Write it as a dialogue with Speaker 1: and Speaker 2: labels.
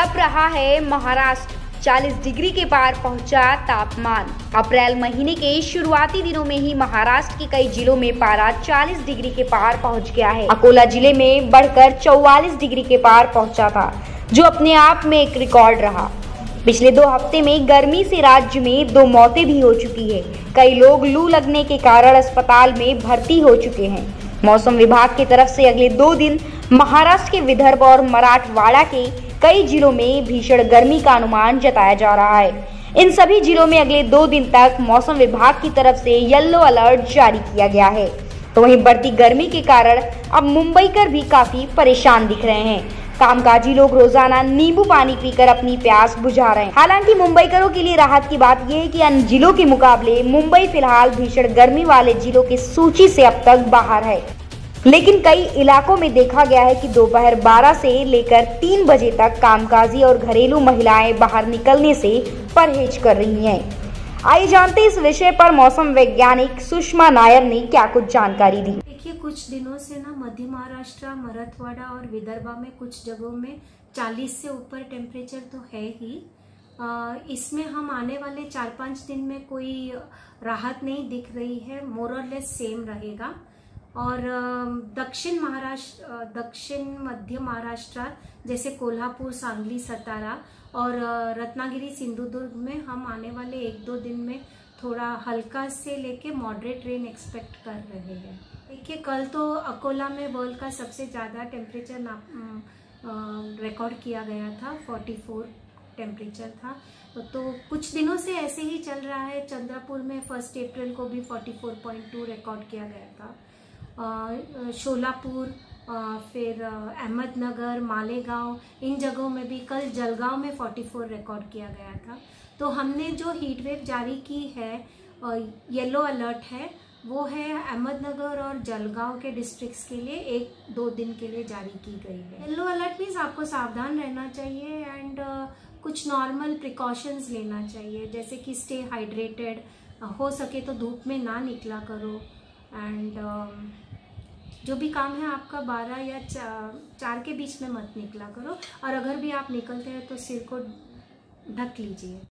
Speaker 1: तप रहा है महाराष्ट्र। 40 डिग्री के पार पहुंचा तापमान। अप्रैल महीने के शुरुआती दिनों में ही महाराष्ट्र के कई जिलों में पारा 40 डिग्री के पार पहुंच गया है। अकोला जिले में बढ़कर 44 डिग्री के पार पहुंचा था, जो अपने आप में एक रिकॉर्ड रहा। पिछले 2 हफ्ते में गर्मी से राज्य में 2 मौतें भी हो चुकी है। कई लोग लू लगने के कारण अस्पताल में भर्ती हो चुके हैं। मौसम विभाग की तरफ से अगले 2 दिन महाराष्ट्र के विदर्भ और मराठवाड़ा के कई जिलों में भीषण गर्मी का अनुमान जताया जा रहा है। इन सभी जिलों में अगले 2 दिन तक मौसम विभाग की तरफ से येलो अलर्ट जारी किया गया है। तो वहीं बढ़ती गर्मी के कारण अब मुंबईकर भी काफी परेशान दिख रहे हैं। कामकाजी लोग रोजाना नींबू पानी पीकर अपनी प्यास बुझा रहे हैं। हालांकि मुंबईकरों के लिए राहत की बात यह है कि अन्य जिलों के मुकाबले मुंबई फिलहाल भीषण गर्मी वाले जिलों की सूची से अब तक बाहर है। लेकिन कई इलाकों में देखा गया है कि दोपहर 12 से लेकर 3 बजे तक कामकाजी और घरेलू महिलाएं बाहर निकलने से परहेज कर रही हैं। आइए जानते हैं इस विषय पर मौसम वैज्ञानिक सुषमा नायर ने क्या कुछ जानकारी दी।
Speaker 2: देखिए, कुछ दिनों से ना मध्य महाराष्ट्र, मराठवाड़ा और विदर्भा में कुछ जगहों में 40 से ऊपर टेम्परेचर तो है ही। इसमें हम आने वाले 4-5 दिन में कोई राहत नहीं दिख रही है, मोर और लेस सेम रहेगा। और दक्षिण मध्य महाराष्ट्र जैसे कोल्हापुर, सांगली, सतारा और रत्नागिरी, सिंधुदुर्ग में हम आने वाले 1-2 दिन में थोड़ा हल्का से लेके मॉडरेट रेन एक्सपेक्ट कर रहे हैं। देखिए, कल तो अकोला में वर्ल्ड का सबसे ज़्यादा टेम्परेचर रिकॉर्ड किया गया था, 44 टेम्परेचर था। तो कुछ दिनों से ऐसे ही चल रहा है। चंद्रपुर में 1 अप्रैल को भी 44.2 रिकॉर्ड किया गया था। शोलापुर, फिर अहमदनगर, मालेगांव, इन जगहों में भी, कल जलगांव में 44 रिकॉर्ड किया गया था। तो हमने जो हीट वेव जारी की है, येलो अलर्ट है, वो है अहमदनगर और जलगांव के डिस्ट्रिक्ट्स के लिए 1-2 दिन के लिए जारी की गई है। येलो अलर्ट मीन्स आपको सावधान रहना चाहिए एंड कुछ नॉर्मल प्रिकॉशंस लेना चाहिए, जैसे कि स्टे हाइड्रेटेड, हो सके तो धूप में ना निकला करो एंड जो भी काम है आपका 12 या 4 के बीच में मत निकला करो। और अगर भी आप निकलते हैं तो सिर को ढक लीजिए।